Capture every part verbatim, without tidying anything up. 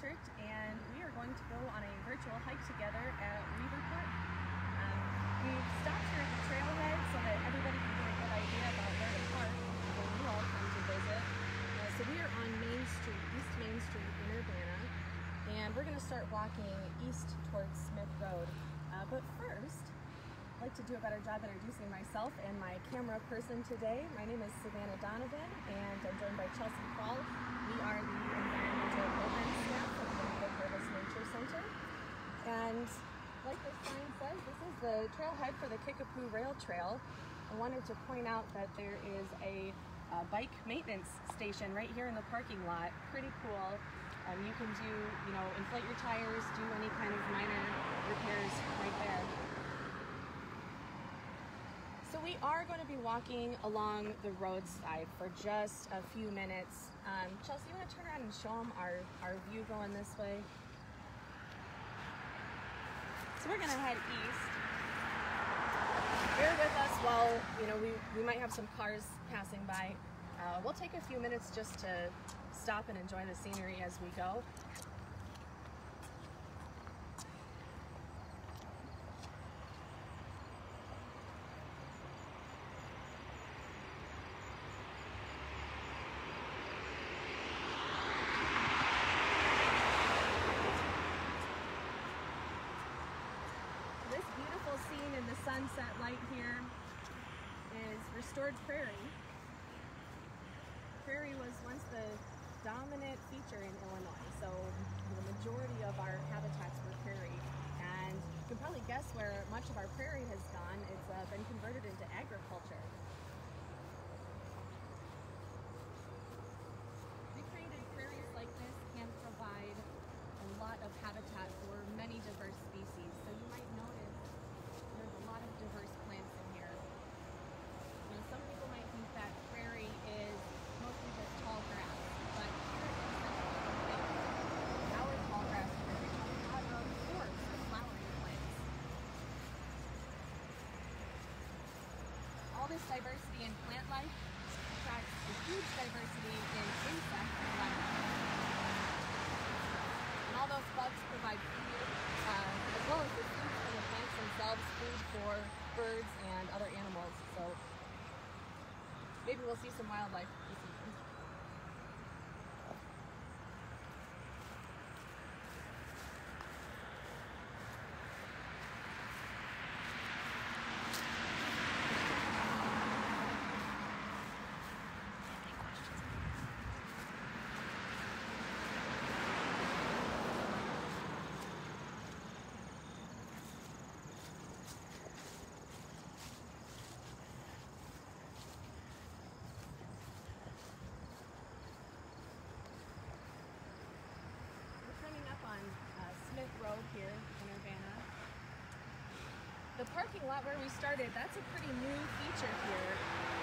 District, and we are going to go on a virtual hike together at Weaver Park. Um, we've stopped here at the trailhead so that everybody can get a good idea about where to park when you all come to visit. Uh, so we are on Main Street, East Main Street in Urbana, and we're going to start walking east towards Smith Road. Uh, but first, I'd like to do a better job introducing myself and my camera person today. My name is Savannah Donovan, and I'm joined by Chelsea Prahl. We are the environmental program staff for the Benefit Purpose Nature Center. And like the sign says, this is the trailhead for the Kickapoo Rail Trail. I wanted to point out that there is a, a bike maintenance station right here in the parking lot. Pretty cool. Um, you can do, you know, inflate your tires, do any kind of minor repairs right there. So we are going to be walking along the roadside for just a few minutes. Um, Chelsea, you want to turn around and show them our, our view going this way? So we're going to head east. Bear with us while, you know, we, we might have some cars passing by. Uh, we'll take a few minutes just to stop and enjoy the scenery as we go. This beautiful scene in the sunset light here is restored prairie. Prairie was once the dominant feature in Illinois, so the majority of our habitats were prairie. And you can probably guess where much of our prairie has gone. It's uh, been converted into agriculture. Recreated prairies like this can provide a lot of habitat for many diverse species. So you might notice there's a lot of diverse plants in here. You know, some people might think that prairie is mostly just tall grass, but here in Central our tall grass prairie has a lot of forbs or flowering plants. All this diversity in plant life attracts a huge diversity in insect life. And all those bugs provide food, uh, as well as the food from the plants themselves, food for birds and other animals. So maybe we'll see some wildlife this evening. On uh, Smith Road here in Urbana. The parking lot where we started, that's a pretty new feature here.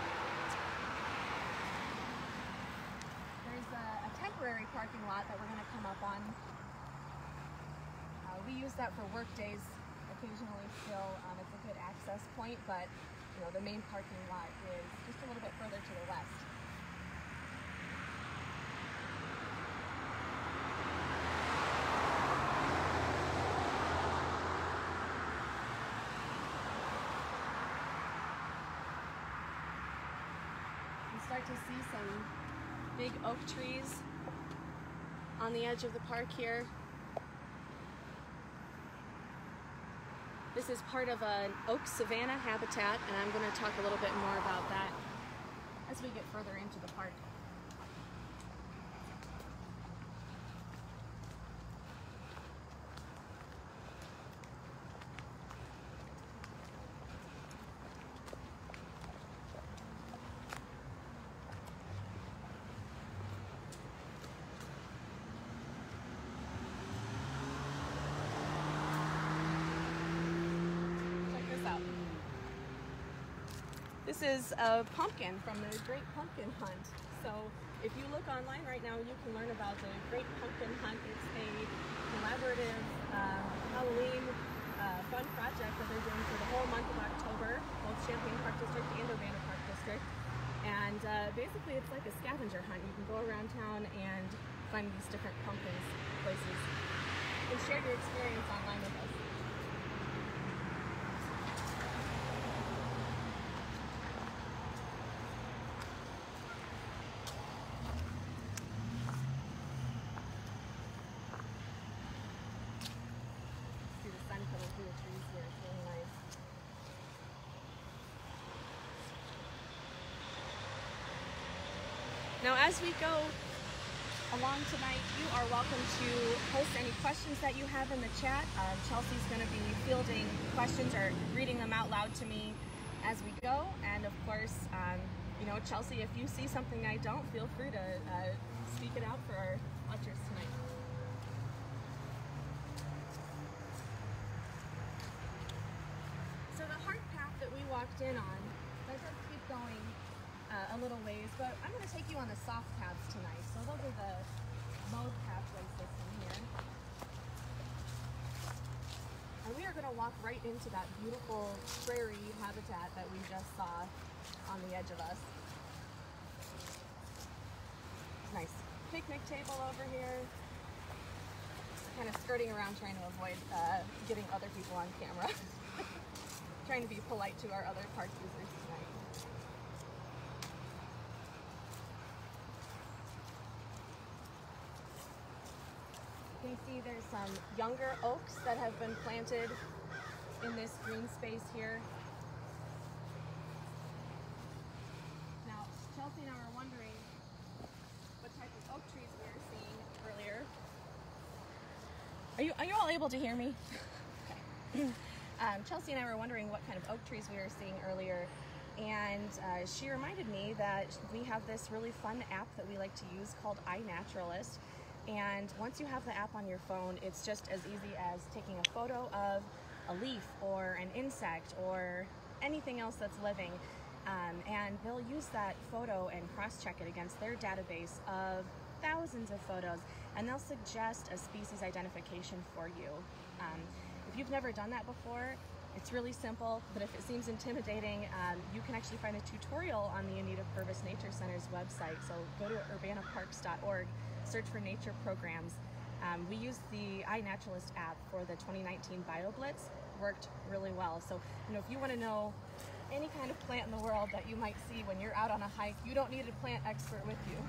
There's a, a temporary parking lot that we're going to come up on. Uh, we use that for work days occasionally still. Um, it's a good access point, but you know, the main parking lot is just a little bit further to the west. Start to see some big oak trees on the edge of the park here. This is part of an oak savanna habitat, and I'm going to talk a little bit more about that as we get further into the park. This is a pumpkin from the Great Pumpkin Hunt. So if you look online right now, you can learn about the Great Pumpkin Hunt. It's a collaborative uh, Halloween uh, fun project that they're doing for the whole month of October, both Champaign Park District and Urbana Park District. And uh, basically it's like a scavenger hunt. You can go around town and find these different pumpkins places and share your experience online with us. See the sun coming through the trees here, it's really nice. Now as we go along tonight, you are welcome to post any questions that you have in the chat. Um, Chelsea's going to be fielding questions or reading them out loud to me as we go. And of course, um, you know, Chelsea, if you see something I don't, feel free to uh, speak it out for our watchers tonight. So the hard path that we walked in on, let's just keep going Uh, a little ways, but I'm going to take you on the soft paths tonight. So those are the mode pathway system here. And we are going to walk right into that beautiful prairie habitat that we just saw on the edge of us. Nice picnic table over here. Kind of skirting around trying to avoid uh, getting other people on camera. Trying to be polite to our other park users tonight. You can see there's some younger oaks that have been planted in this green space here. Now, Chelsea and I were wondering what type of oak trees we were seeing earlier. Are you, are you all able to hear me? Okay. um, Chelsea and I were wondering what kind of oak trees we were seeing earlier, and uh, she reminded me that we have this really fun app that we like to use called iNaturalist. And once you have the app on your phone, it's just as easy as taking a photo of a leaf or an insect or anything else that's living. Um, and they'll use that photo and cross-check it against their database of thousands of photos, and they'll suggest a species identification for you. Um, if you've never done that before, it's really simple, but if it seems intimidating, um, you can actually find a tutorial on the Anita Purvis Nature Center's website. So go to urbana parks dot org. Search for nature programs. Um, we used the iNaturalist app for the twenty nineteen BioBlitz. Worked really well. So, you know, if you want to know any kind of plant in the world that you might see when you're out on a hike, you don't need a plant expert with you.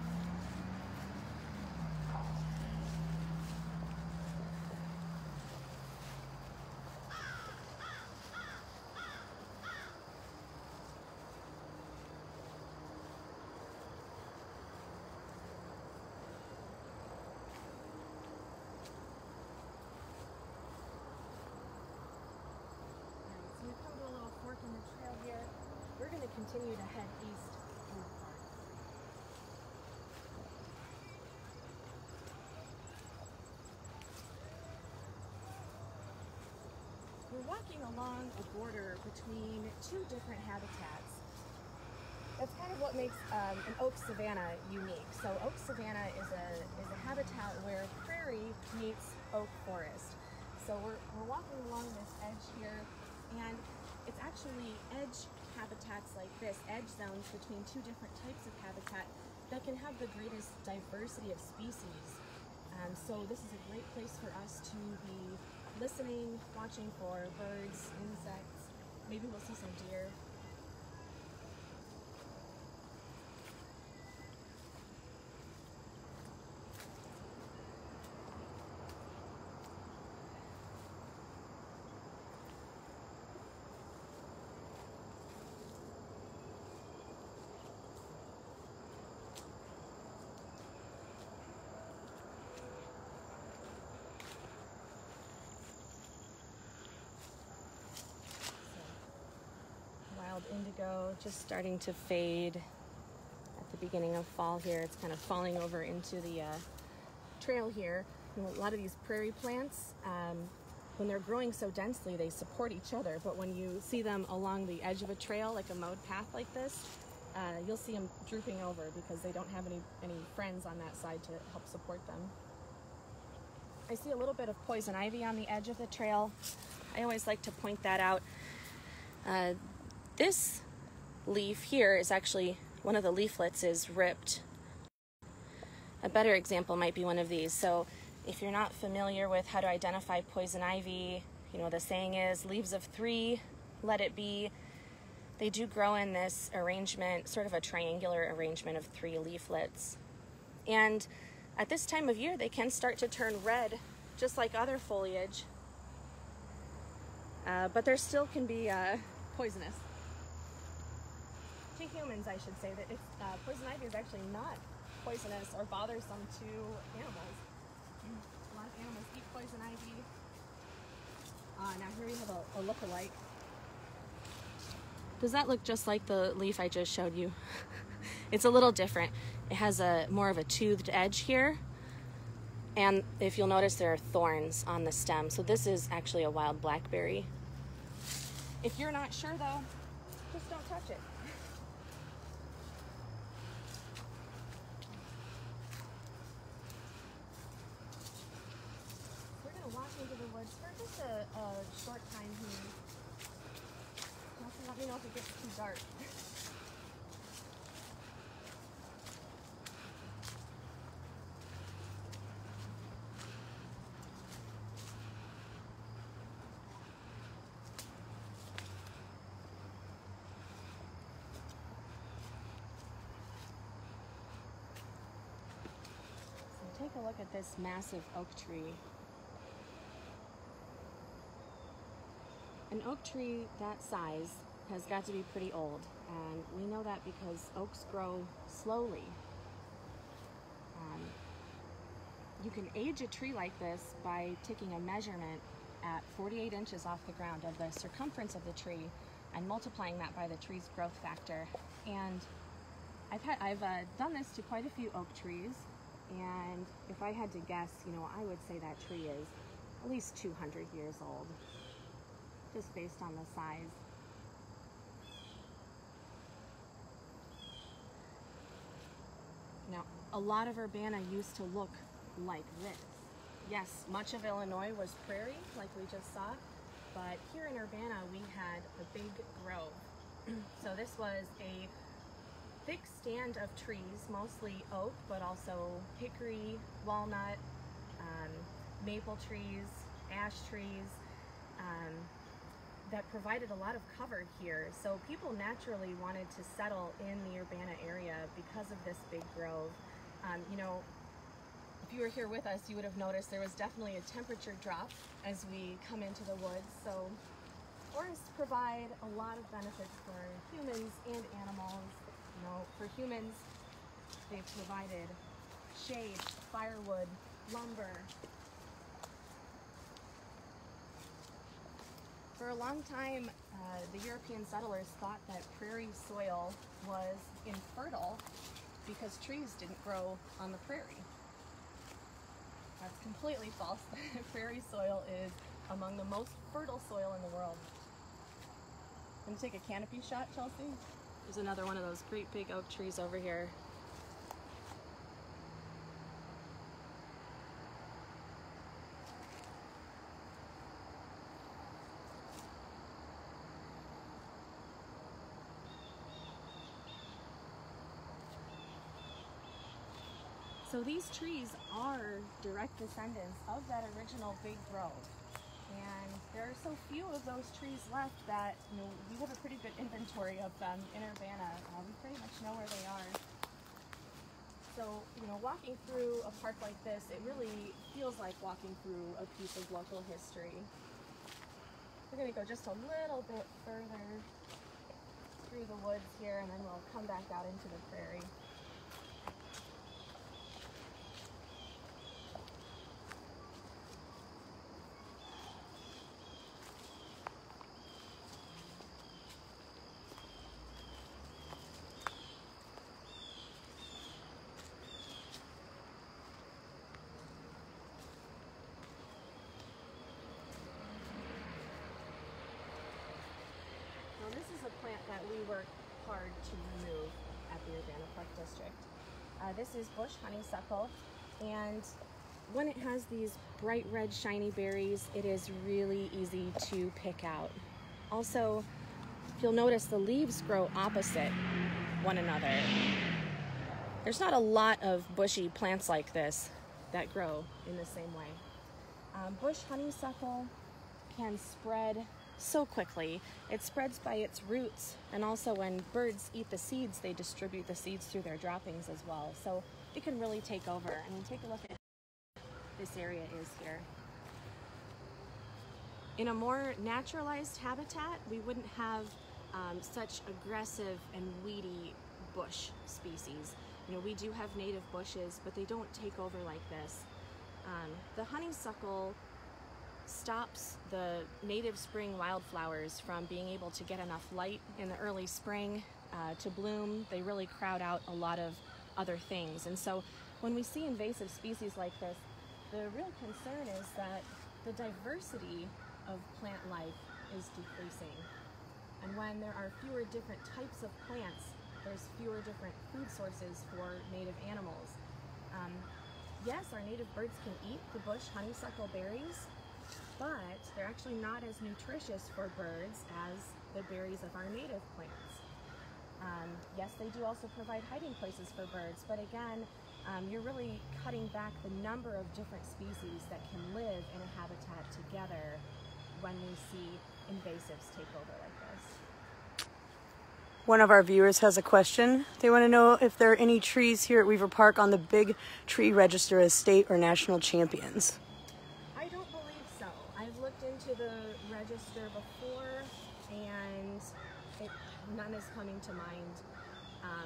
In the trail here, we're going to continue to head east through the park. We're walking along a border between two different habitats. That's kind of what makes um, an oak savanna unique. So oak savanna is a is a habitat where prairie meets oak forest. So we're we're walking along this edge here, and it's actually edge habitats like this, edge zones between two different types of habitat that can have the greatest diversity of species. Um, so this is a great place for us to be listening, watching for birds, insects. Maybe we'll see some deer. Wild indigo just starting to fade at the beginning of fall here. It's kind of falling over into the uh, trail here. You know, a lot of these prairie plants, um, when they're growing so densely, they support each other. But when you see them along the edge of a trail, like a mowed path like this, uh, you'll see them drooping over because they don't have any, any friends on that side to help support them. I see a little bit of poison ivy on the edge of the trail. I always like to point that out. Uh, This leaf here is actually, one of the leaflets is ripped. a better example might be one of these. So if you're not familiar with how to identify poison ivy, you know, the saying is leaves of three, let it be. They do grow in this arrangement, sort of a triangular arrangement of three leaflets. And at this time of year, they can start to turn red, just like other foliage. Uh, but there still can be uh, poisonous. To humans, I should say, that it's, uh, poison ivy is actually not poisonous or bothersome to animals. A lot of animals eat poison ivy. Uh, now here we have a, a look-alike. Does that look just like the leaf I just showed you? It's a little different. It has a more of a toothed edge here. And if you'll notice, there are thorns on the stem. So this is actually a wild blackberry. If you're not sure though, just don't touch it. We're gonna walk into the woods for just a, a short time here. Also, let me know if it gets too dark. Take a look at this massive oak tree. An oak tree that size has got to be pretty old, and we know that because oaks grow slowly. Um, you can age a tree like this by taking a measurement at forty-eight inches off the ground of the circumference of the tree and multiplying that by the tree's growth factor. And I've, had, I've uh, done this to quite a few oak trees. And if I had to guess, you know, I would say that tree is at least two hundred years old, just based on the size. Now, a lot of Urbana used to look like this. Yes, much of Illinois was prairie, like we just saw, but here in Urbana, we had a big grove. So this was a thick stand of trees, mostly oak, but also hickory, walnut, um, maple trees, ash trees, um, that provided a lot of cover here. So people naturally wanted to settle in the Urbana area because of this big grove. Um, you know, if you were here with us, you would have noticed there was definitely a temperature drop as we come into the woods. So forests provide a lot of benefits for humans and animals. You know, for humans, they've provided shade, firewood, lumber. For a long time, uh, the European settlers thought that prairie soil was infertile because trees didn't grow on the prairie. That's completely false. Prairie soil is among the most fertile soil in the world. Gonna take a canopy shot, Chelsea? There's another one of those great big oak trees over here. So these trees are direct descendants of that original big grove. And there are so few of those trees left that, you know, we have a pretty good inventory of them in Urbana. Uh, we pretty much know where they are. So, you know, walking through a park like this, it really feels like walking through a piece of local history. We're going to go just a little bit further through the woods here, and then we'll come back out into the prairie. This is a plant that we work hard to remove at the Urbana Park District. Uh, this is bush honeysuckle, and when it has these bright red shiny berries, it is really easy to pick out. Also, if you'll notice, the leaves grow opposite one another. There's not a lot of bushy plants like this that grow in the same way. Um, bush honeysuckle can spread so quickly. It spreads by its roots, and also when birds eat the seeds, they distribute the seeds through their droppings as well. So it can really take over. I mean, take a look at this area is here. In a more naturalized habitat, we wouldn't have um, such aggressive and weedy bush species. You know, we do have native bushes, but they don't take over like this. Um, the honeysuckle stops the native spring wildflowers from being able to get enough light in the early spring uh, to bloom. They really crowd out a lot of other things. And so when we see invasive species like this, the real concern is that the diversity of plant life is decreasing. And when there are fewer different types of plants, there's fewer different food sources for native animals. Um, yes, our native birds can eat the bush honeysuckle berries, but they're actually not as nutritious for birds as the berries of our native plants. Um, yes, they do also provide hiding places for birds, but again, um, you're really cutting back the number of different species that can live in a habitat together when we see invasives take over like this. One of our viewers has a question. They want to know if there are any trees here at Weaver Park on the big tree register as state or national champions. I don't believe so. I've looked into the register before and it, none is coming to mind. Um,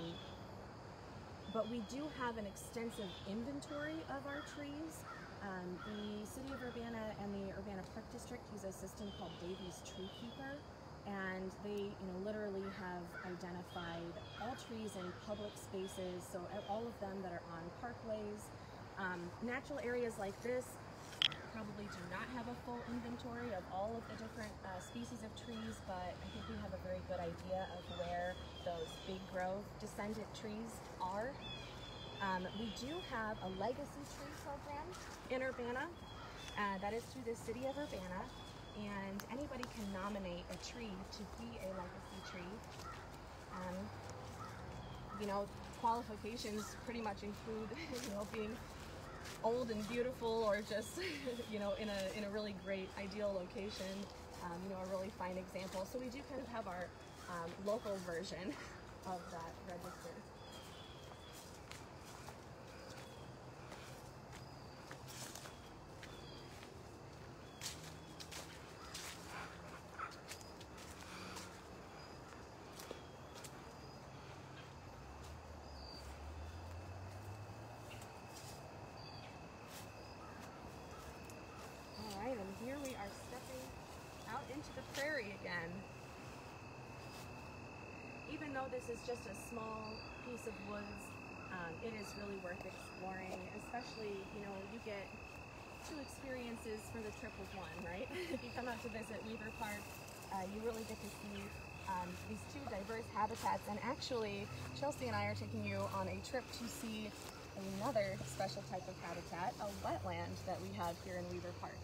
but we do have an extensive inventory of our trees. Um, the City of Urbana and the Urbana Park District use a system called Davy's Tree Keeper, and they, you know, literally have identified all trees in public spaces, so all of them that are on parkways. Um, natural areas like this probably do not have a full inventory of all of the different uh, species of trees, but I think we have a very good idea of where those big growth descendant trees are. Um, we do have a legacy tree program in Urbana. Uh, that is through the City of Urbana, and anybody can nominate a tree to be a legacy tree. Um, you know, qualifications pretty much include, you know, being old and beautiful, or just, you know, in a in a really great, ideal location. Um, you know, a really fine example. So we do kind of have our um, local version of that register. Here we are stepping out into the prairie again. Even though this is just a small piece of woods, um, it is really worth exploring, especially, you know, you get two experiences for the trip of one, right? If you come out to visit Weaver Park, uh, you really get to see um, these two diverse habitats, and actually Chelsea and I are taking you on a trip to see another special type of habitat, a wetland that we have here in Weaver Park.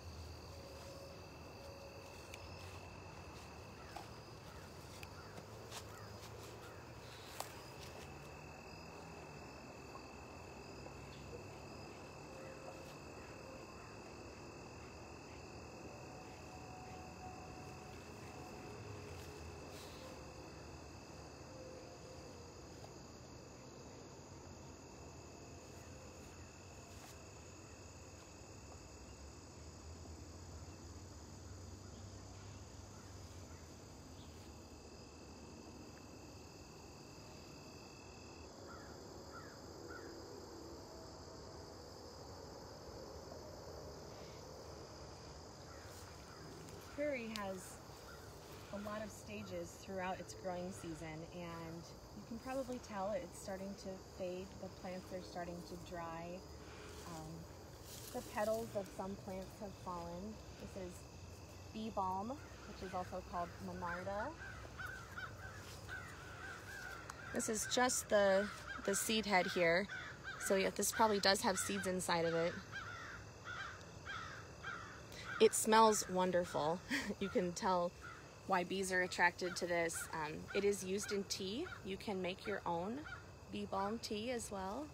Prairie has a lot of stages throughout its growing season, and you can probably tell it's starting to fade. The plants are starting to dry. Um, the petals of some plants have fallen. This is bee balm, which is also called monarda. This is just the, the seed head here. So yeah, this probably does have seeds inside of it. It smells wonderful. You can tell why bees are attracted to this. Um, it is used in tea. You can make your own bee balm tea as well.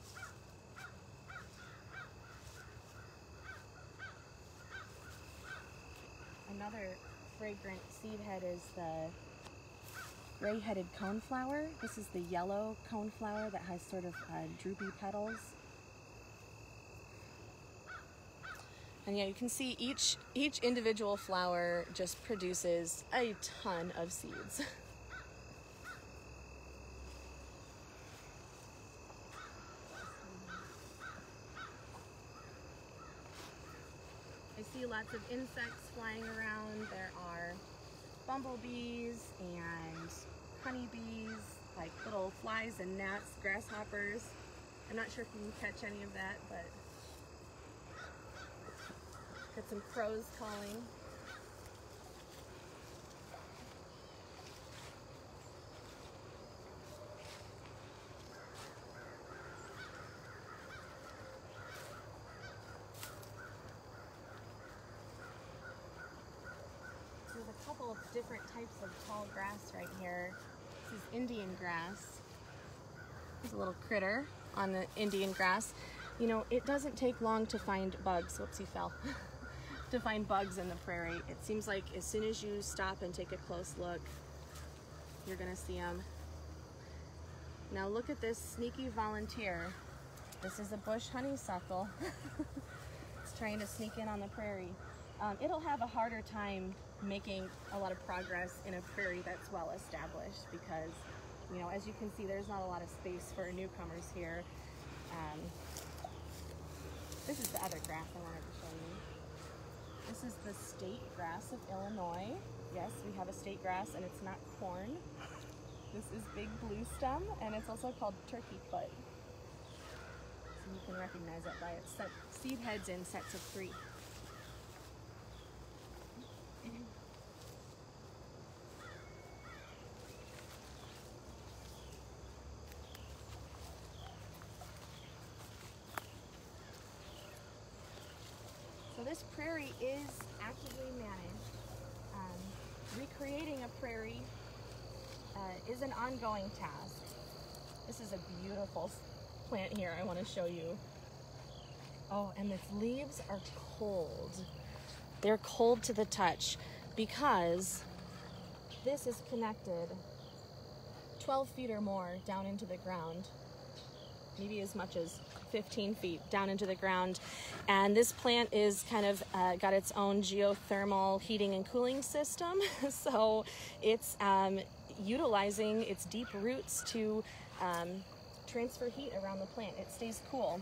Another fragrant seed head is the gray-headed coneflower. This is the yellow coneflower that has sort of uh, droopy petals. And yeah, you can see each each individual flower just produces a ton of seeds. I see lots of insects flying around. There are bumblebees and honeybees, like little flies and gnats, grasshoppers. I'm not sure if you can catch any of that, but got some crows calling. There's a couple of different types of tall grass right here. This is Indian grass. There's a little critter on the Indian grass. You know, it doesn't take long to find bugs. Whoops, he fell. To find bugs in the prairie. It seems like as soon as you stop and take a close look, you're gonna see them. Now look at this sneaky volunteer. This is a bush honeysuckle. It's trying to sneak in on the prairie. Um, it'll have a harder time making a lot of progress in a prairie that's well established because, you know, as you can see, there's not a lot of space for newcomers here. Um, this is the other grass I wanted to show you. This is the state grass of Illinois. Yes, we have a state grass and it's not corn. This is big blue stem and it's also called turkey foot. So you can recognize it by its set, seed heads in sets of three. So this prairie is actively managed. Um, recreating a prairie uh, is an ongoing task. This is a beautiful plant here I want to show you. Oh, and its leaves are cold. They're cold to the touch because this is connected twelve feet or more down into the ground, maybe as much as fifteen feet down into the ground. And this plant is kind of uh, got its own geothermal heating and cooling system. So it's um, utilizing its deep roots to um, transfer heat around the plant. It stays cool.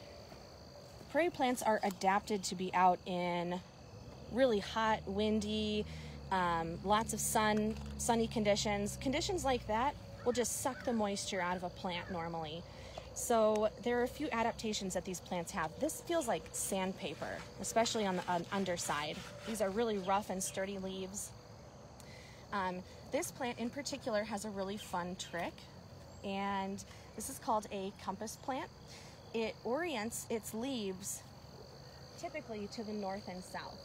Prairie plants are adapted to be out in really hot, windy, um, lots of sun, sunny conditions. Conditions like that will just suck the moisture out of a plant normally. So there are a few adaptations that these plants have. This feels like sandpaper, especially on the um, underside. These are really rough and sturdy leaves. Um, this plant in particular has a really fun trick, and this is called a compass plant. It orients its leaves typically to the north and south.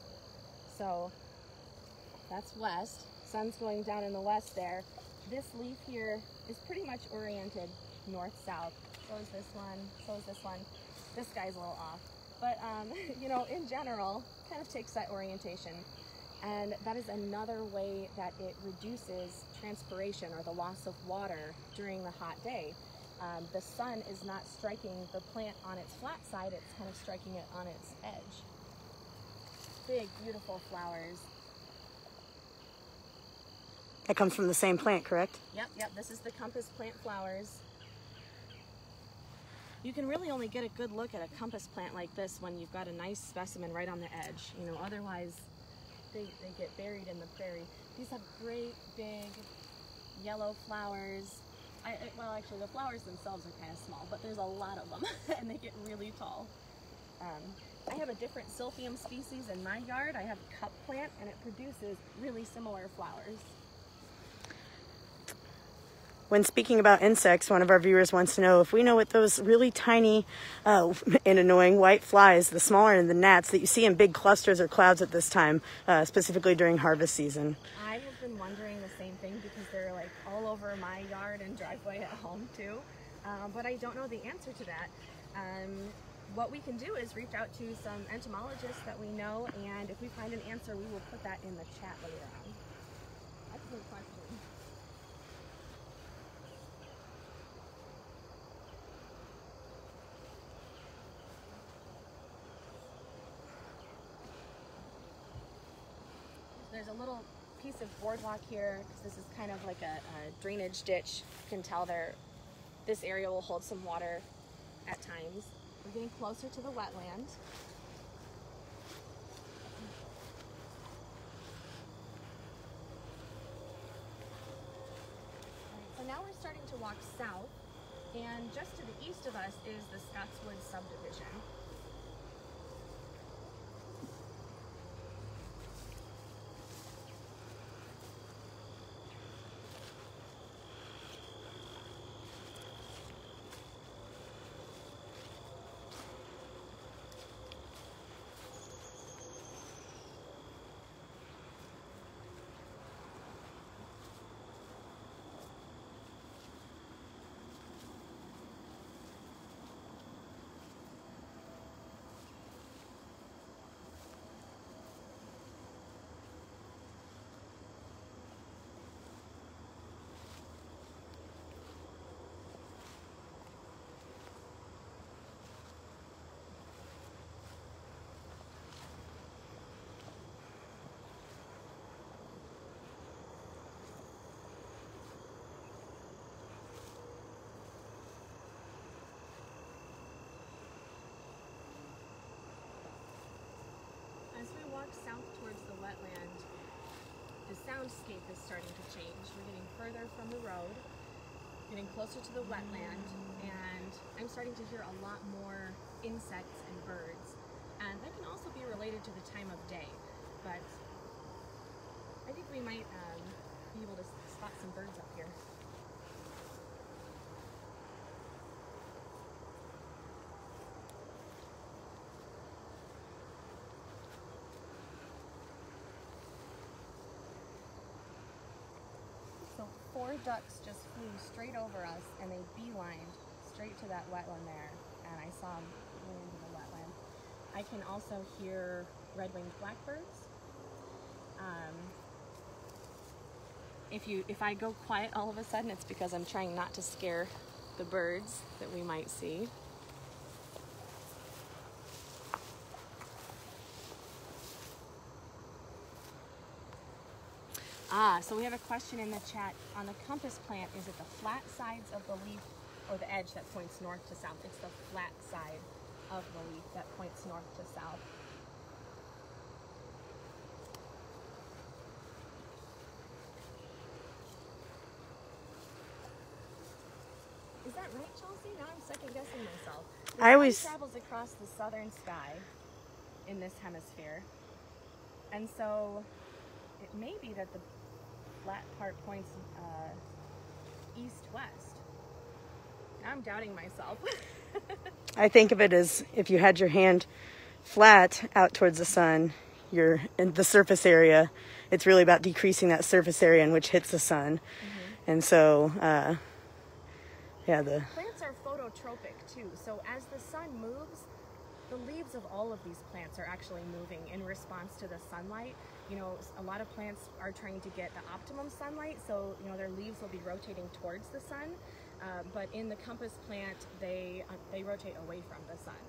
So that's west. Sun's going down in the west there. This leaf here is pretty much oriented north-south. So is this one, so is this one. This guy's a little off. But, um, you know, in general, kind of takes that orientation. And that is another way that it reduces transpiration or the loss of water during the hot day. Um, the sun is not striking the plant on its flat side, it's kind of striking it on its edge. Big, beautiful flowers. That comes from the same plant, correct? Yep, yep, this is the compass plant flowers. You can really only get a good look at a compass plant like this when you've got a nice specimen right on the edge. You know, otherwise they, they get buried in the prairie. These have great, big, yellow flowers. I, well, actually, the flowers themselves are kind of small, but there's a lot of them, and they get really tall. Um, I have a different silphium species in my yard. I have a cup plant, and it produces really similar flowers. When speaking about insects, one of our viewers wants to know if we know what those really tiny uh, and annoying white flies, the smaller than the gnats, that you see in big clusters or clouds at this time, uh, specifically during harvest season. I have been wondering the same thing because they're like all over my yard and driveway at home too. um, but I don't know the answer to that. Um, what we can do is reach out to some entomologists that we know, and if we find an answer, we will put that in the chat later on. That's a good question. There's a little piece of boardwalk here, because this is kind of like a, a drainage ditch. You can tell there, this area will hold some water at times. We're getting closer to the wetland. So now we're starting to walk south, and just to the east of us is the Scotswood subdivision. As we walk south towards the wetland, the soundscape is starting to change. We're getting further from the road, getting closer to the wetland, and I'm starting to hear a lot more insects and birds. And that can also be related to the time of day, but I think we might um, be able to spot some birds up here. So four ducks just flew straight over us, and they beelined straight to that wetland there, and I saw them go into the wetland. I can also hear red-winged blackbirds. Um, if you, if I go quiet all of a sudden, it's because I'm trying not to scare the birds that we might see. Ah, so we have a question in the chat. On the compass plant, is it the flat sides of the leaf or the edge that points north to south? It's the flat side of the leaf that points north to south. Is that right, Chelsea? Now I'm second guessing myself. The I always sun travels across the southern sky in this hemisphere, and so it may be that the flat part points uh, east-west. Now I'm doubting myself. I think of it as if you had your hand flat out towards the sun, you're in the surface area. It's really about decreasing that surface area in which hits the sun. Mm-hmm. And so, uh, yeah, the plants are phototropic too. So as the sun moves, the leaves of all of these plants are actually moving in response to the sunlight. You know, a lot of plants are trying to get the optimum sunlight, so, you know, their leaves will be rotating towards the sun. Uh, but in the compass plant, they, uh, they rotate away from the sun.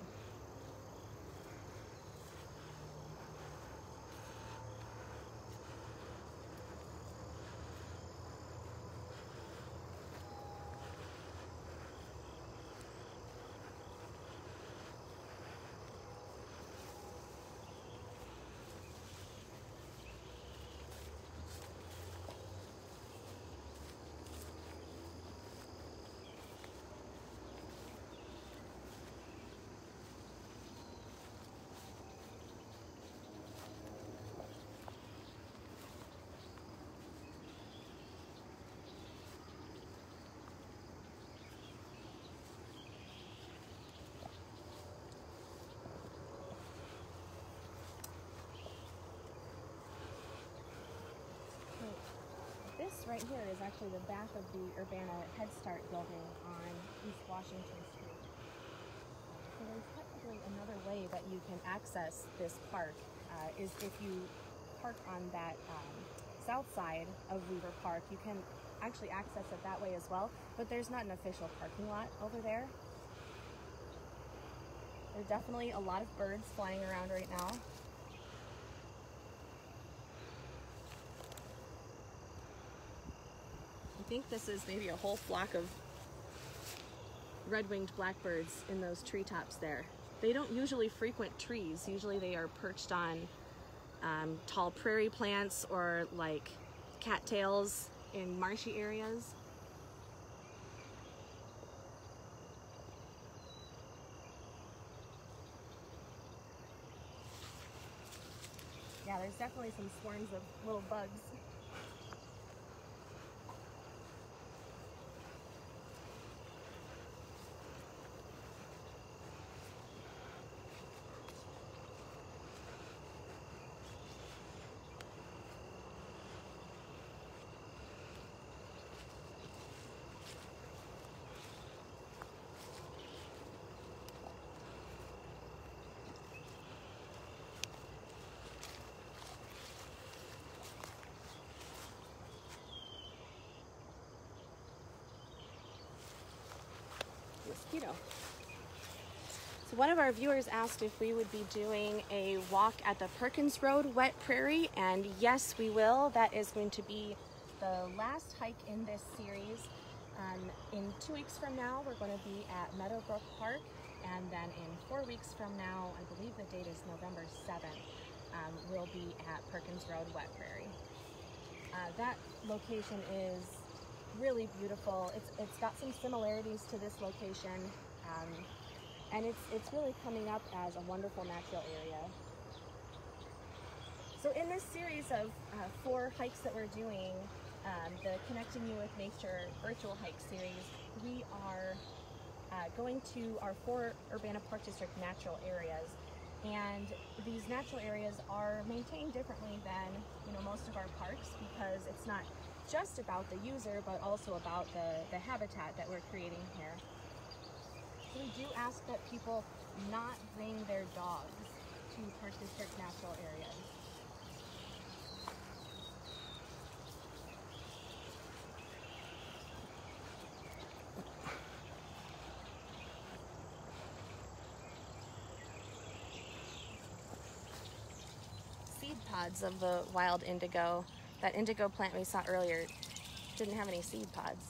This right here is actually the back of the Urbana Head Start building on East Washington Street. So there's technically another way that you can access this park uh, is if you park on that um, south side of Weaver Park. You can actually access it that way as well, but there's not an official parking lot over there. There are definitely a lot of birds flying around right now. I think this is maybe a whole flock of red-winged blackbirds in those treetops there. They don't usually frequent trees. Usually they are perched on um, tall prairie plants or like cattails in marshy areas. Yeah, there's definitely some swarms of little bugs. Mosquito. So one of our viewers asked if we would be doing a walk at the Perkins Road Wet Prairie, and yes, we will. That is going to be the last hike in this series. Um, in two weeks from now, we're going to be at Meadowbrook Park, and then in four weeks from now, I believe the date is November seventh, um, we'll be at Perkins Road Wet Prairie. Uh, that location is really beautiful. It's it's got some similarities to this location, um, and it's it's really coming up as a wonderful natural area. So in this series of uh, four hikes that we're doing, um, the Connecting You with Nature virtual hike series, we are uh, going to our four Urbana Park District natural areas. And these natural areas are maintained differently than, you know, most of our parks, because it's not just about the user, but also about the, the habitat that we're creating here. So we do ask that people not bring their dogs to Park District natural areas. Seed pods of the wild indigo. That indigo plant we saw earlier didn't have any seed pods.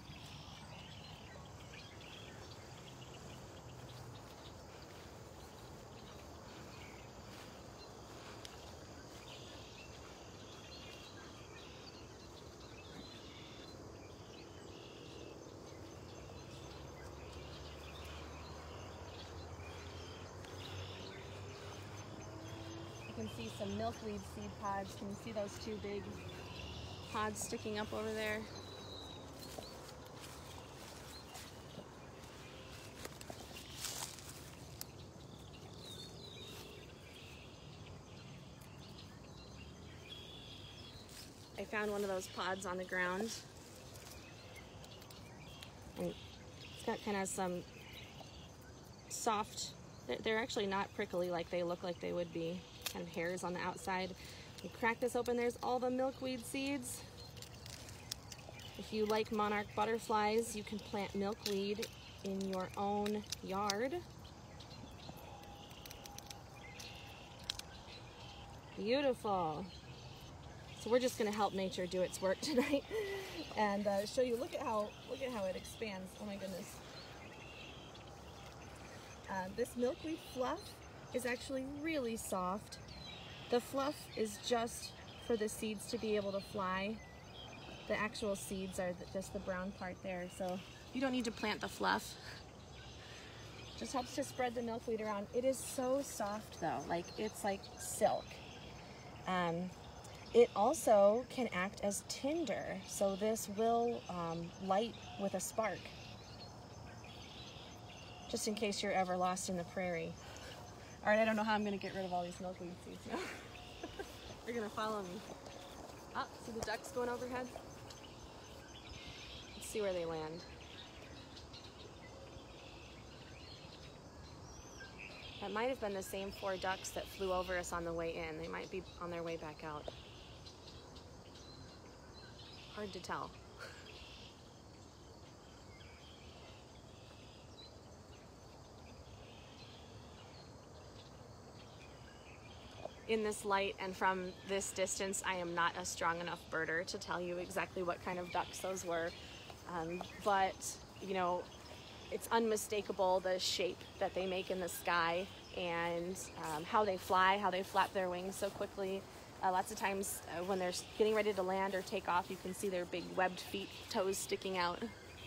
You can see some milkweed seed pods. Can you see those two big pods sticking up over there? I found one of those pods on the ground, and it's got kind of some soft, they're actually not prickly like they look like they would be, kind of hairs on the outside. You crack this open, there's all the milkweed seeds. If you like monarch butterflies, you can plant milkweed in your own yard. Beautiful. So we're just going to help nature do its work tonight and uh, show you. Look at how look at how it expands. Oh my goodness. Uh, this milkweed fluff is actually really soft. The fluff is just for the seeds to be able to fly. The actual seeds are just the brown part there, so you don't need to plant the fluff. Just helps to spread the milkweed around. It is so soft though, like it's like silk. Um, it also can act as tinder, so this will um, light with a spark, just in case you're ever lost in the prairie. All right, I don't know how I'm gonna get rid of all these milkweed seeds now. They're gonna follow me. Ah, see the ducks going overhead? Let's see where they land. That might have been the same four ducks that flew over us on the way in. They might be on their way back out. Hard to tell. In this light and from this distance, I am not a strong enough birder to tell you exactly what kind of ducks those were. Um, but, you know, it's unmistakable the shape that they make in the sky and um, how they fly, how they flap their wings so quickly. Uh, lots of times uh, when they're getting ready to land or take off, you can see their big webbed feet, toes sticking out.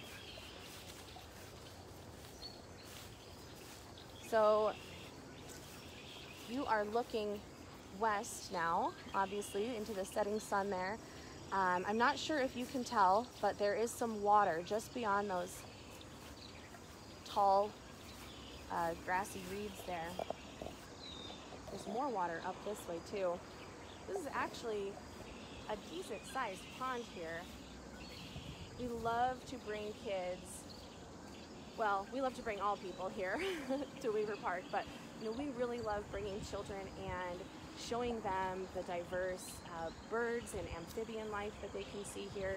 So you are looking west now, obviously, into the setting sun there. Um, I'm not sure if you can tell, but there is some water just beyond those tall uh, grassy reeds there. There's more water up this way too. This is actually a decent sized pond here. We love to bring kids, well, we love to bring all people here to Weaver Park, but you know, we really love bringing children and showing them the diverse uh, birds and amphibian life that they can see here.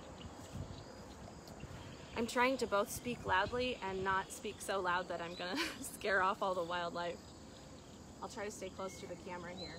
I'm trying to both speak loudly and not speak so loud that I'm gonna scare off all the wildlife. I'll try to stay close to the camera here.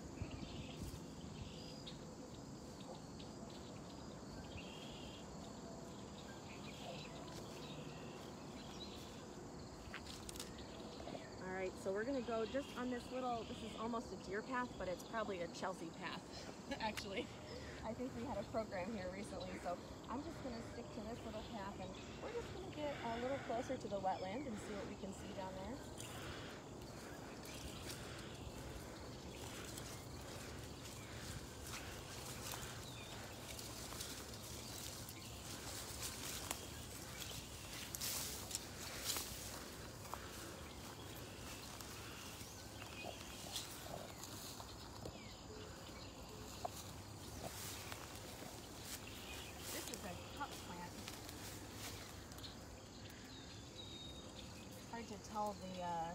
All right, so we're gonna go just on this little, this is almost a deer path, but it's probably a Chelsea path, actually. I think we had a program here recently, so I'm just gonna stick to this little path and we're just gonna get a little closer to the wetland and see what we can see down there. Hard to tell, the uh,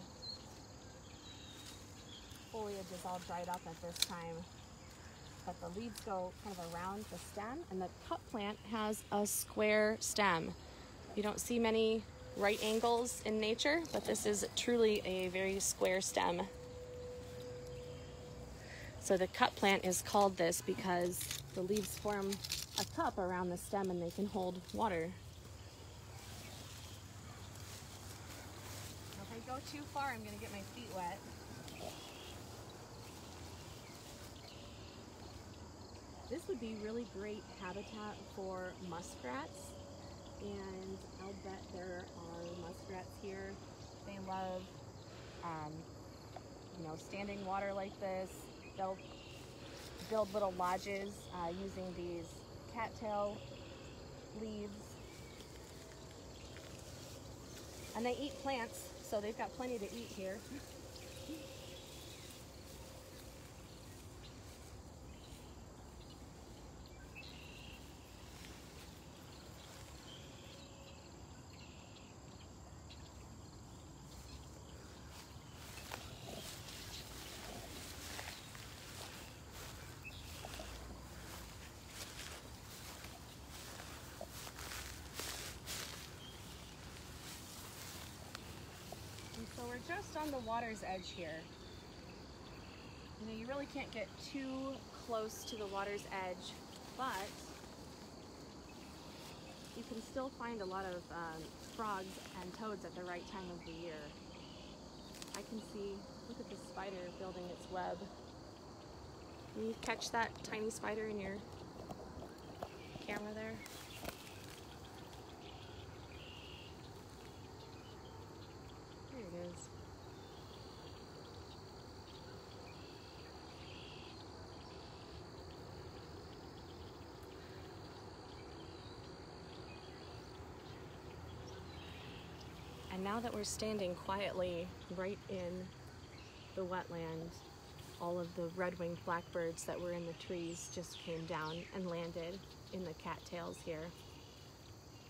foliage is all dried up at this time, but the leaves go kind of around the stem, and the cup plant has a square stem. You don't see many right angles in nature, but this is truly a very square stem. So the cup plant is called this because the leaves form a cup around the stem and they can hold water. If I go too far, I'm going to get my feet wet. This would be really great habitat for muskrats, and I'll bet there are muskrats here. They love, um, you know, standing water like this. They'll build little lodges uh, using these cattail leaves. And they eat plants, so they've got plenty to eat here. So we're just on the water's edge here. You know, you really can't get too close to the water's edge, but you can still find a lot of um, frogs and toads at the right time of the year. I can see, look at this spider building its web. Can you catch that tiny spider in your camera there? There it is. And now that we're standing quietly right in the wetland, all of the red-winged blackbirds that were in the trees just came down and landed in the cattails here.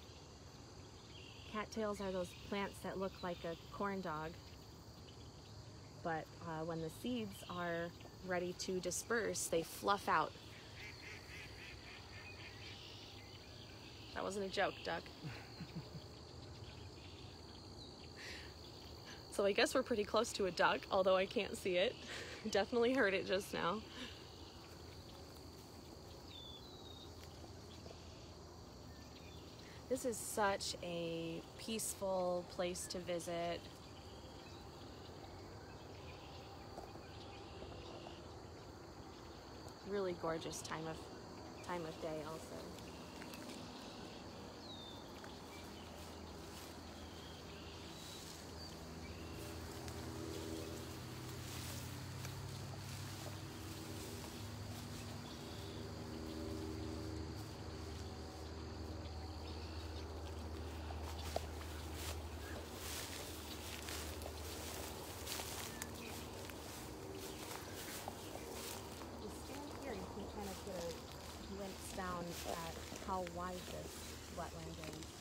Cattails are those plants that look like a corn dog. but uh, when the seeds are ready to disperse, they fluff out. That wasn't a joke, Duck. So I guess we're pretty close to a duck, although I can't see it. Definitely heard it just now. This is such a peaceful place to visit. Really gorgeous time of time of day also. Kind of get a glimpse down at how wide this wetland is.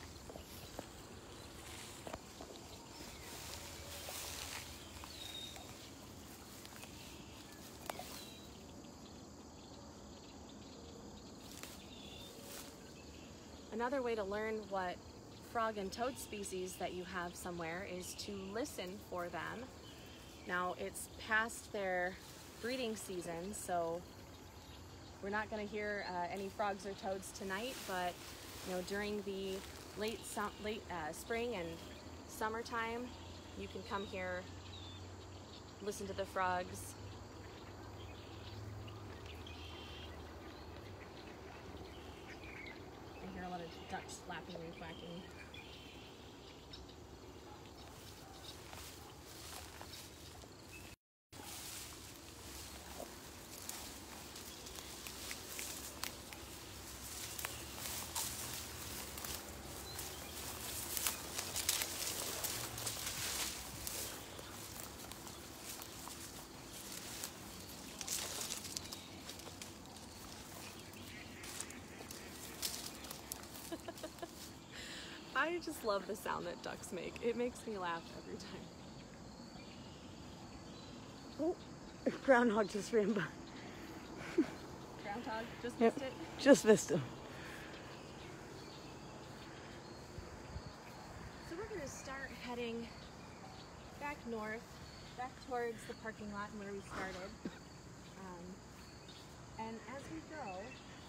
Another way to learn what frog and toad species that you have somewhere is to listen for them. Now it's past their breeding season, so we're not going to hear uh, any frogs or toads tonight, but you know, during the late late uh, spring and summertime, you can come here, listen to the frogs. I hear a lot of ducks flapping and quacking. I just love the sound that ducks make. It makes me laugh every time. Oh, groundhog just ran by. Groundhog? Just Yep, missed it? just missed him. So we're going to start heading back north, back towards the parking lot where we started. Um, and as we go,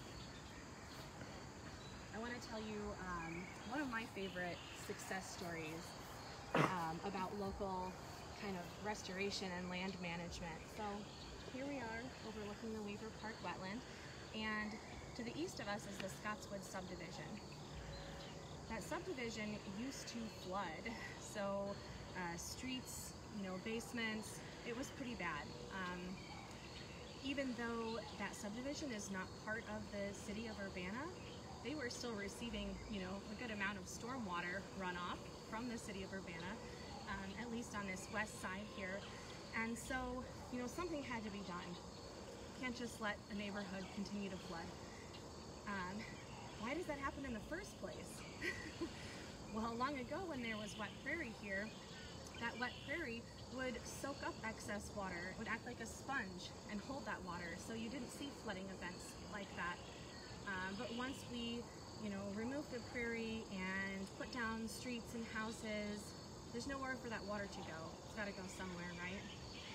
I want to tell you um, one of my favorite success stories um, about local kind of restoration and land management. So here we are overlooking the Weaver Park wetland, and to the east of us is the Scotswood subdivision. That subdivision used to flood, so uh, streets, you know, basements, it was pretty bad. Um, even though that subdivision is not part of the city of Urbana, they were still receiving, you know, a good amount of stormwater runoff from the city of Urbana, um, at least on this west side here. And so, you know, something had to be done. Can't just let a neighborhood continue to flood. Um, why does that happen in the first place? Well, long ago when there was wet prairie here, that wet prairie would soak up excess water. It would act like a sponge and hold that water, so you didn't see flooding events like that. Um, but once we, you know, remove the prairie and put down streets and houses, there's nowhere for that water to go. It's got to go somewhere, right?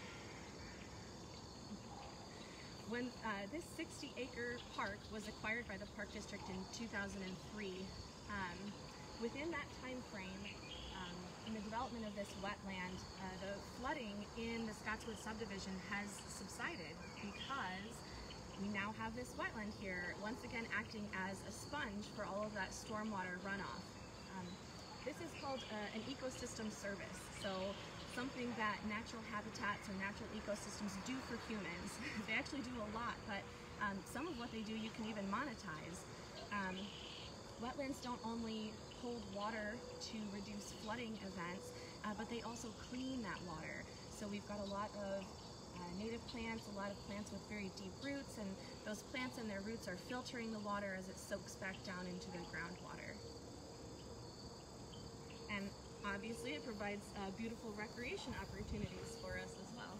When uh, this sixty acre park was acquired by the Park District in two thousand three, um, within that time frame, um, in the development of this wetland, uh, the flooding in the Scotswood subdivision has subsided because we now have this wetland here, once again acting as a sponge for all of that stormwater runoff. Um, this is called uh, an ecosystem service, so something that natural habitats or natural ecosystems do for humans. They actually do a lot, but um, some of what they do you can even monetize. Um, wetlands don't only hold water to reduce flooding events, uh, but they also clean that water. So we've got a lot of Uh, native plants, a lot of plants with very deep roots, and those plants and their roots are filtering the water as it soaks back down into the groundwater. And obviously it provides uh, beautiful recreation opportunities for us as well.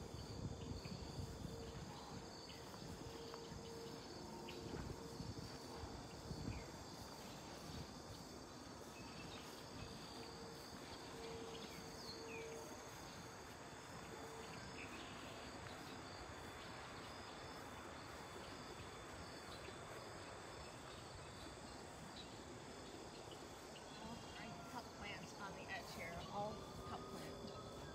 Cup plants on the edge here, all cup plants.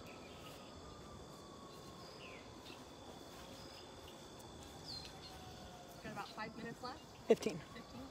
Got about five minutes left? Fifteen. Fifteen?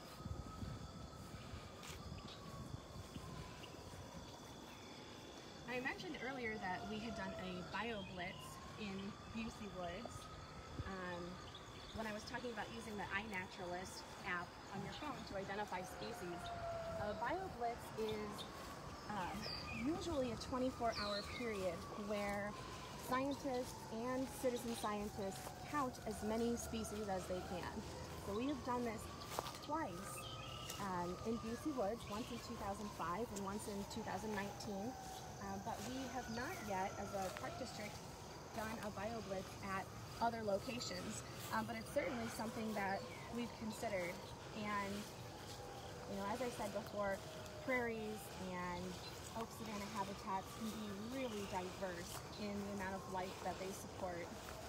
I mentioned earlier that we had done a bio blitz in Busey Woods. Um, when I was talking about using the iNaturalist app on your phone to identify species. A bio blitz is uh, usually a twenty-four hour period where scientists and citizen scientists count as many species as they can. So we have done this twice um, in Busey Woods, once in two thousand five and once in two thousand nineteen. Uh, but we have not yet, as a park district, done a bio blitz at other locations. Um, but it's certainly something that we've considered. And you know, as I said before, prairies and oak savanna habitats can be really diverse in the amount of life that they support.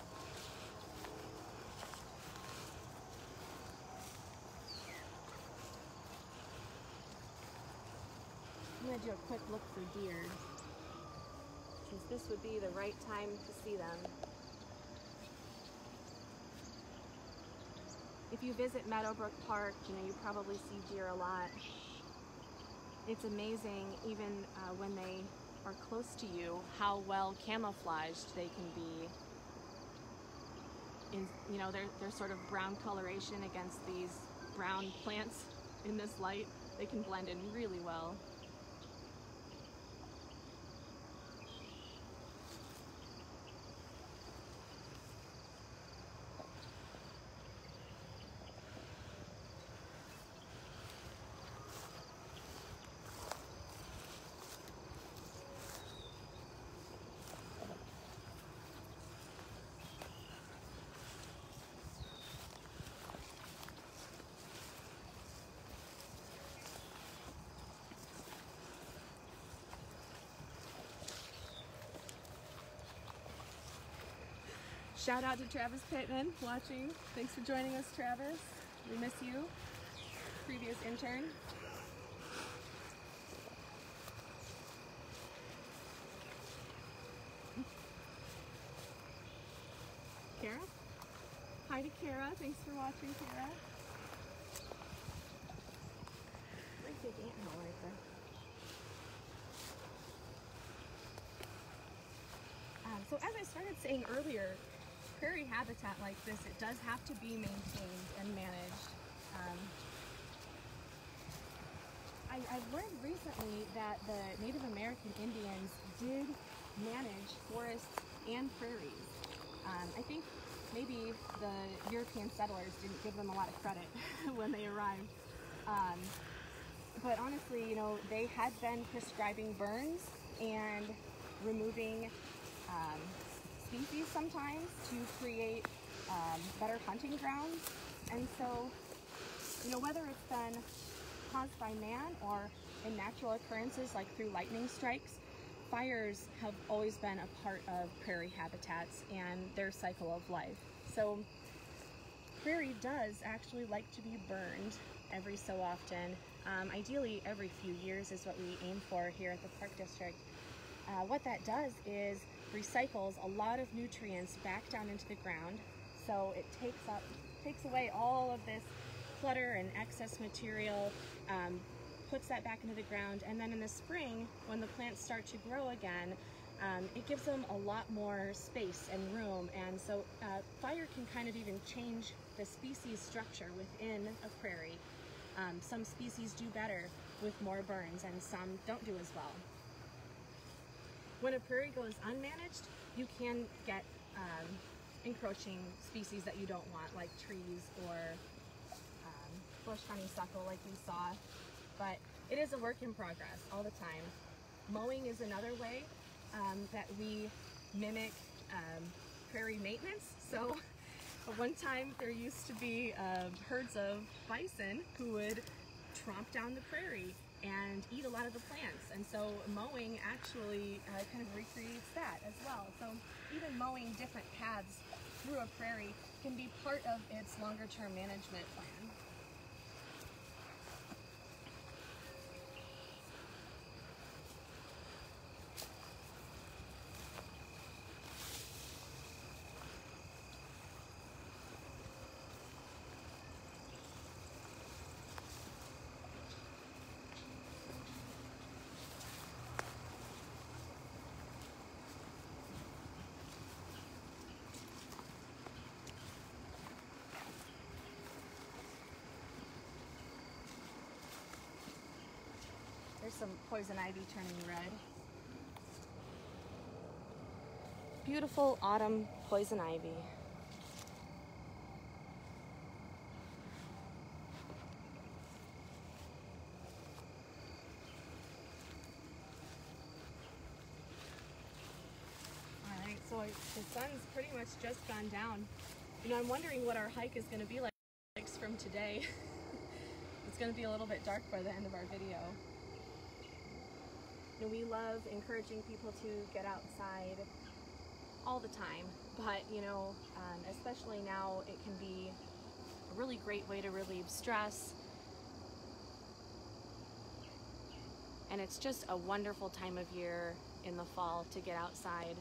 I'm going to do a quick look for deer, since this would be the right time to see them. If you visit Meadowbrook Park, you know, you probably see deer a lot. It's amazing, even uh, when they are close to you, how well camouflaged they can be. In, you know, their, their sort of brown coloration against these brown plants in this light, they can blend in really well. Shout out to Travis Pittman watching. Thanks for joining us, Travis. We miss you. Previous intern. Kara? Hi to Kara. Thanks for watching, Kara. Great big anthill right there. Um, so as I started saying earlier, prairie habitat like this, it does have to be maintained and managed. Um, I, I've learned recently that the Native American Indians did manage forests and prairies. Um, I think maybe the European settlers didn't give them a lot of credit when they arrived. Um, but honestly, you know, they had been prescribing burns and removing um, species sometimes to create um, better hunting grounds. And so, you know, whether it's been caused by man or in natural occurrences like through lightning strikes, fires have always been a part of prairie habitats and their cycle of life. So prairie does actually like to be burned every so often. Um, ideally every few years is what we aim for here at the Park District. Uh, what that does is recycles a lot of nutrients back down into the ground. So it takes up, takes away all of this clutter and excess material, um, puts that back into the ground, and then in the spring, when the plants start to grow again, um, it gives them a lot more space and room. And so uh, fire can kind of even change the species structure within a prairie. Um, some species do better with more burns and some don't do as well. When a prairie goes unmanaged, you can get um, encroaching species that you don't want, like trees or um, bush honeysuckle like we saw. But it is a work in progress all the time. Mowing is another way um, that we mimic um, prairie maintenance. So at one time there used to be uh, herds of bison who would tromp down the prairie and eat a lot of the plants, and so mowing actually uh, kind of recreates that as well. So even mowing different paths through a prairie can be part of its longer term management plan. There's some poison ivy turning red. Beautiful autumn poison ivy. Alright, so the sun's pretty much just gone down. You know, I'm wondering what our hike is going to be like from today. It's going to be a little bit dark by the end of our video. You know, we love encouraging people to get outside all the time, but you know, um, especially now, it can be a really great way to relieve stress, and it's just a wonderful time of year in the fall to get outside.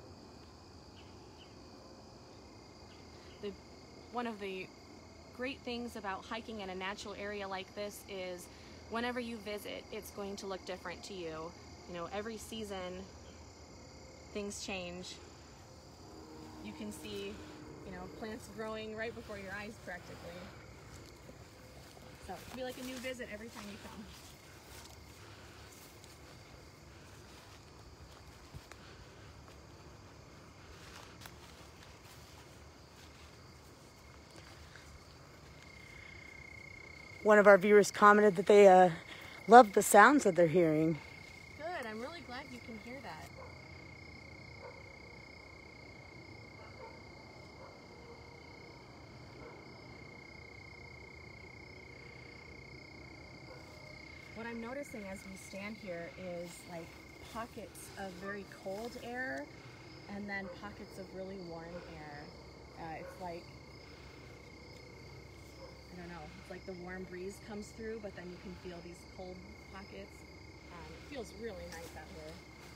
The, one of the great things about hiking in a natural area like this is whenever you visit, it's going to look different to you. You know, every season, things change. You can see, you know, plants growing right before your eyes practically. So it'll be like a new visit every time you come. One of our viewers commented that they uh, love the sounds that they're hearing. Good, I'm really glad you can hear that. What I'm noticing as we stand here is like pockets of very cold air and then pockets of really warm air. Uh, it's like, I don't know, it's like the warm breeze comes through, but then you can feel these cold pockets. Um, it feels really nice out here.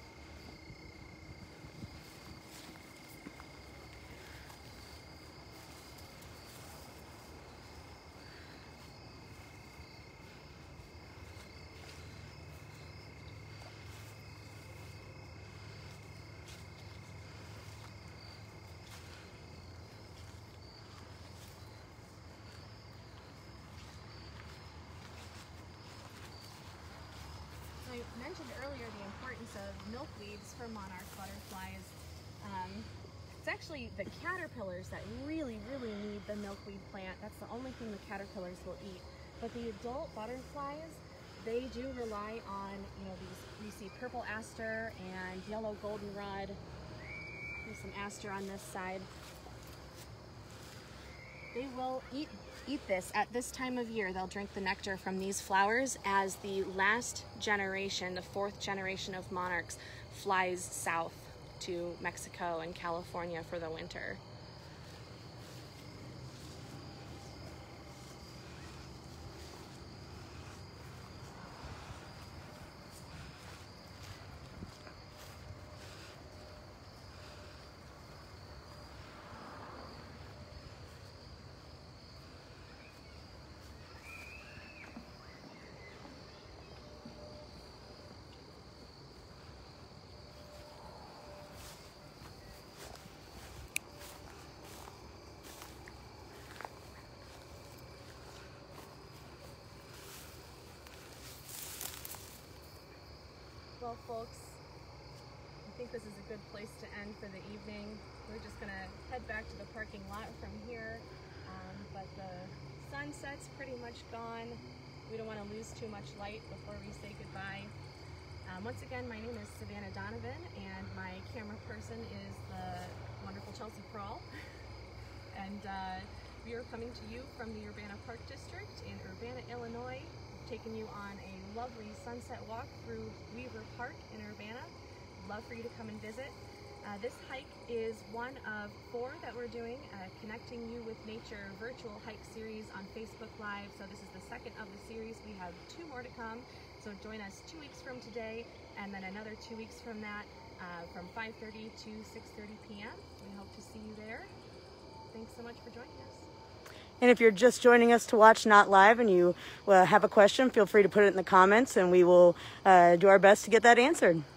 I mentioned earlier the importance of milkweeds for monarch butterflies. Um, it's actually the caterpillars that really, really need the milkweed plant. That's the only thing the caterpillars will eat. But the adult butterflies, they do rely on, you know, these, you see purple aster and yellow goldenrod. There's some aster on this side. They will eat eat this at this time of year. They'll drink the nectar from these flowers as the last generation, the fourth generation of monarchs, flies south to Mexico and California for the winter. Well, folks, I think this is a good place to end for the evening. We're just going to head back to the parking lot from here, um, but the sunset's pretty much gone. We don't want to lose too much light before we say goodbye. Um, once again, my name is Savannah Donovan, and my camera person is the wonderful Chelsea Prahl. And uh, we are coming to you from the Urbana Park District in Urbana, Illinois. We've taken you on a lovely sunset walk through Weaver Park in Urbana. Love for you to come and visit. Uh, this hike is one of four that we're doing, uh, Connecting You with Nature virtual hike series on Facebook Live. So this is the second of the series. We have two more to come. So join us two weeks from today, and then another two weeks from that, uh, from five thirty to six thirty p m We hope to see you there. Thanks so much for joining us. And if you're just joining us to watch, not live, and you uh, have a question, feel free to put it in the comments, and we will uh, do our best to get that answered.